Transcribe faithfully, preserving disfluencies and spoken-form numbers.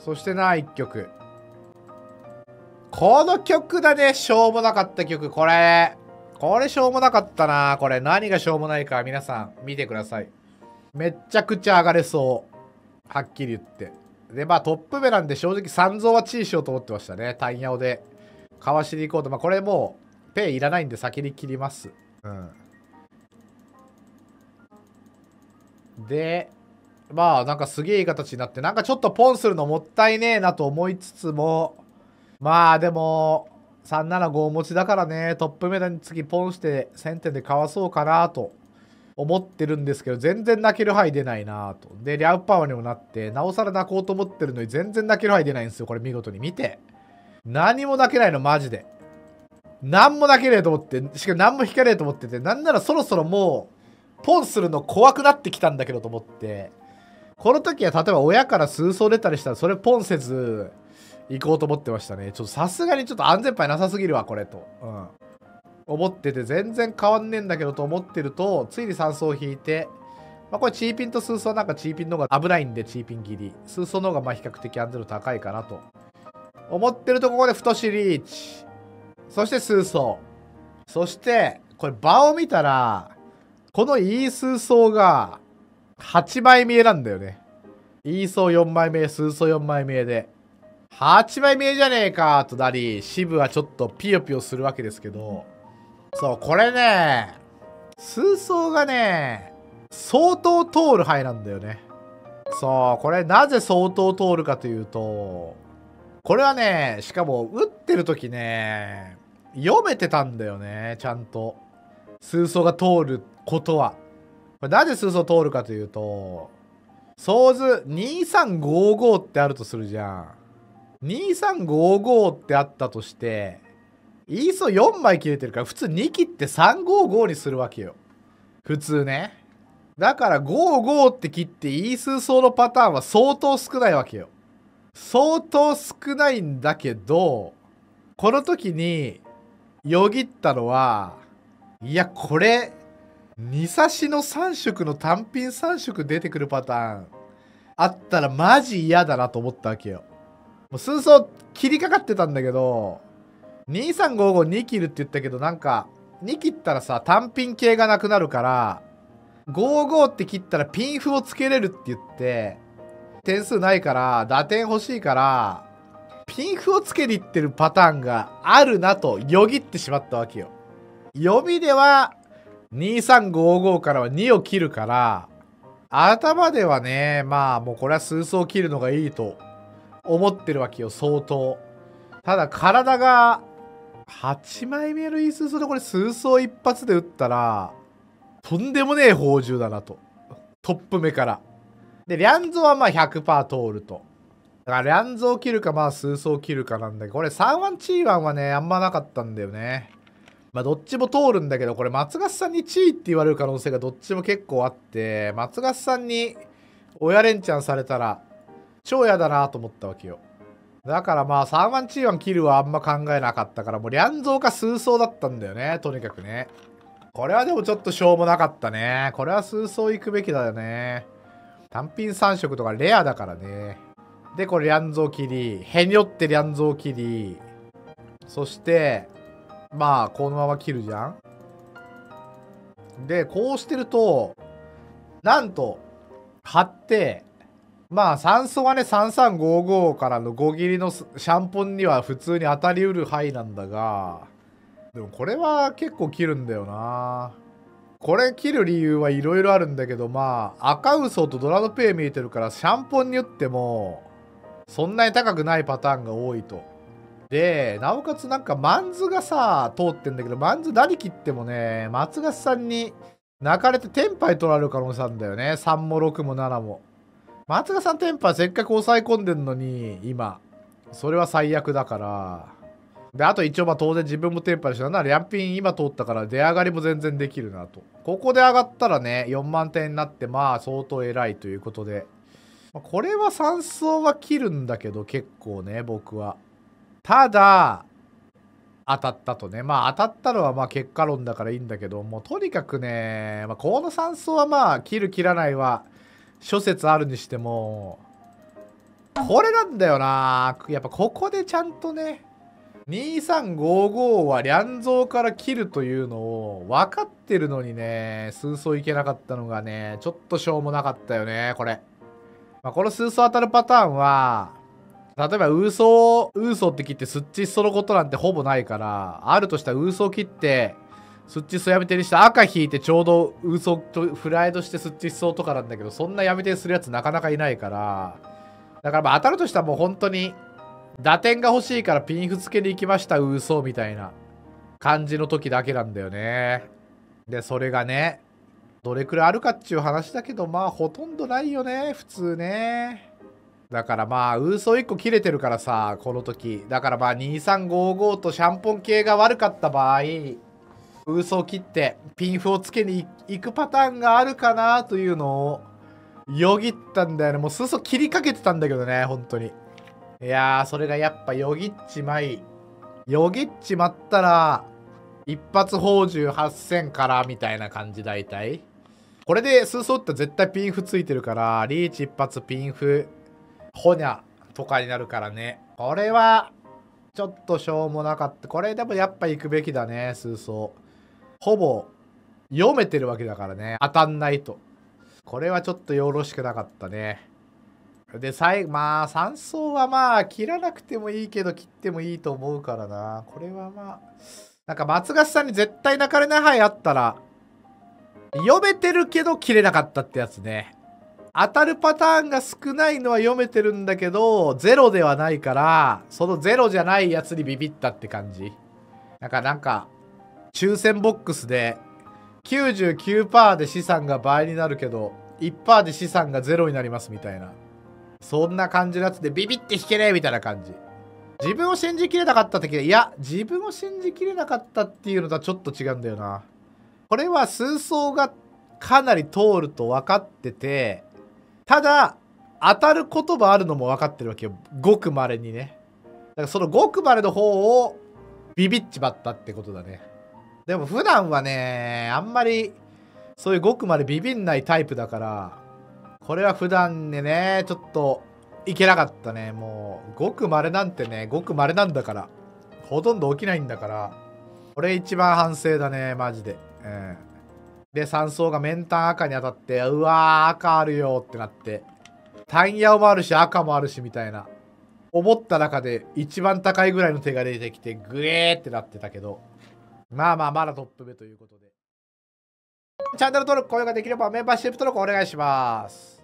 そしてな、いっきょく。この曲だね。しょうもなかった曲。これ。これしょうもなかったな。これ何がしょうもないか皆さん見てください。めっちゃくちゃ上がれそう。はっきり言って。で、まあトップ目なんで正直三蔵はチーしようと思ってましたね。タンヤオで。かわしに行こうと。まあこれもう、ペイいらないんで先に切ります。うん。で、まあなんかすげえいい形になって、なんかちょっとポンするのもったいねえなと思いつつも、まあでも、さんななご持ちだからね、トップメダに次ポンしてせんてんでかわそうかなと思ってるんですけど、全然泣ける範囲出ないなと。で、リャウパワーにもなって、なおさら泣こうと思ってるのに全然泣ける範囲出ないんですよ、これ見事に。見て。何も泣けないの、マジで。何も泣けねえと思って、しかも何も引かねえと思ってて、なんならそろそろもう、ポンするの怖くなってきたんだけどと思って、この時は例えば親から数層出たりしたら、それポンせず、行こうと思ってましたね。ちょっとさすがにちょっと安全牌なさすぎるわ、これと。うん。思ってて、全然変わんねえんだけどと思ってると、ついにさん層引いて、まあこれチーピンと数層なんかチーピンの方が危ないんで、チーピン切り。数層の方がまあ比較的安全度高いかなと。思ってるとここで太しリーチ。そして数層。そして、これ場を見たら、このいい数層がはちまい見えなんだよね。いい層よんまいめ、数層よんまいめで。はちまい見えじゃねえかとなり、支部はちょっとピヨピヨするわけですけど、そう、これね、数層がね、相当通る範囲なんだよね。そう、これなぜ相当通るかというと、これはね、しかも打ってる時ね、読めてたんだよね、ちゃんと。数層が通ることは。これなぜ数層通るかというと、ソーズにさんごごってあるとするじゃん。にさんごごってあったとして、イーソーよんまい切れてるから、普通に切ってさんごごにするわけよ。普通ね。だからごごって切ってイースー層のパターンは相当少ないわけよ。相当少ないんだけど、この時によぎったのは、いや、これ、に差しのさん色の単品さん色出てくるパターンあったらマジ嫌だなと思ったわけよ。もう数層切りかかってたんだけど、にさんごごに切るって言ったけど、なんか、に切ったらさ、単品系がなくなるから、ごごって切ったらピンフをつけれるって言って、点数ないから、打点欲しいから、ピンフをつけに行ってるパターンがあるなとよぎってしまったわけよ。読みでは、にさんごごからはにを切るから、頭ではね、まあもうこれは数層切るのがいいと思ってるわけよ、相当。ただ体が、はちまいめのいい数層でこれ数層一発で打ったら、とんでもねえ宝珠だなと。トップ目から。で、リャンゾはまあ ひゃくパーセント 通ると。だからリャンゾを切るかまあ数層切るかなんだけど、これさんワンチーワンはね、あんまなかったんだよね。まあどっちも通るんだけど、これ松勝さんにチーって言われる可能性がどっちも結構あって、松勝さんに親連チャンされたら超嫌だなと思ったわけよ。だからまあさんワンチーワン切るはあんま考えなかったから、もうリャンゾーか数層だったんだよね、とにかくね。これはでもちょっとしょうもなかったね。これは数層行くべきだよね。単品さん色とかレアだからね。で、これリャンゾー切り。へにょってリャンゾー切り。そして、まあ、このまま切るじゃん。で、こうしてると、なんと、貼って、まあ、酸素がね、さんさんごごからのご切りのシャンポンには普通に当たりうる範囲なんだが、でもこれは結構切るんだよな。これ切る理由はいろいろあるんだけど、まあ、赤嘘とドラドペイ見えてるから、シャンポンに打っても、そんなに高くないパターンが多いと。で、なおかつなんかマンズがさ、通ってんだけど、マンズ何切ってもね、松勝さんに泣かれてテンパイ取られる可能性あるんだよね。さんもろくもななも。松勝さんテンパイせっかく抑え込んでんのに、今。それは最悪だから。で、あと一応まあ当然自分もテンパイしたなら、リャンピン今通ったから出上がりも全然できるなと。ここで上がったらね、よんまんてんになってまあ相当偉いということで。これはさん層は切るんだけど結構ね、僕は。ただ、当たったとね。まあ当たったのはまあ結果論だからいいんだけど、もうとにかくね、まあ、このさん層はまあ切る切らないは諸説あるにしても、 これなんだよな。やっぱここでちゃんとね、にさんごごはリャンゾーから切るというのを分かってるのにね、数層いけなかったのがね、ちょっとしょうもなかったよね、これ。まあ、この数層当たるパターンは、例えば、ウーソー、ウーソーって切ってスッチッソのことなんてほぼないから、あるとしたらウーソー切って、スッチッソやめ手にして赤引いてちょうどウーソーとフライドしてスッチッソとかなんだけど、そんなやめ手にするやつなかなかいないから、だからまあ当たるとしたらもう本当に、打点が欲しいからピンフつけに行きました、ウーソーみたいな感じの時だけなんだよね。で、それがね、どれくらいあるかっていう話だけど、まあほとんどないよね、普通ね。だからまあ、ウーソーいっこ切れてるからさ、この時。だからまあ、にさんごごとシャンポン系が悪かった場合、ウーソー切ってピンフをつけに行くパターンがあるかなというのを、よぎったんだよね。もうスーソー切りかけてたんだけどね、本当に。いやー、それがやっぱよぎっちまい。よぎっちまったら、一発宝珠はっせんからみたいな感じ大体。これでスーソーって絶対ピンフついてるから、リーチ一発ピンフ、ホニャとかになるからね。これは、ちょっとしょうもなかった。これでもやっぱ行くべきだね、数層。ほぼ、読めてるわけだからね。当たんないと。これはちょっとよろしくなかったね。で、最後、まあ、さん層はまあ、切らなくてもいいけど、切ってもいいと思うからな。これはまあ、なんか松勝さんに絶対泣かれない範囲あったら、読めてるけど切れなかったってやつね。当たるパターンが少ないのは読めてるんだけど、ゼロではないから、そのゼロじゃないやつにビビったって感じ。なんか、なんか、抽選ボックスで、きゅうじゅうきゅうパーセント で資産が倍になるけど、いちパーセント で資産がゼロになりますみたいな。そんな感じのやつでビビって引けねえみたいな感じ。自分を信じきれなかった時いや、自分を信じきれなかったっていうのとはちょっと違うんだよな。これは数層がかなり通ると分かってて、ただ、当たることもあるのも分かってるわけよ。ごく稀にね。だからそのごく稀の方をビビっちまったってことだね。でも普段はね、あんまりそういうごく稀ビビんないタイプだから、これは普段でね、ちょっといけなかったね。もう、ごく稀なんてね、ごく稀なんだから。ほとんど起きないんだから。これ一番反省だね、マジで。うん。で、さん層がメンタン赤に当たって、うわー、赤あるよってなって、タンヤオもあるし、赤もあるし、みたいな。思った中で一番高いぐらいの手が出てきて、グエーってなってたけど。まあまあ、まだトップ目ということで。チャンネル登録、高評価できればメンバーシップ登録お願いします。